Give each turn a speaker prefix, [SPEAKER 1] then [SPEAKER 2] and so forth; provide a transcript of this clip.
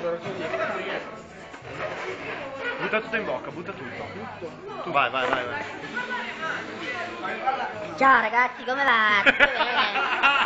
[SPEAKER 1] Butta tutto in bocca, butta tutto. Vai, vai, vai, vai.
[SPEAKER 2] Ciao ragazzi, come va? Tutto bene?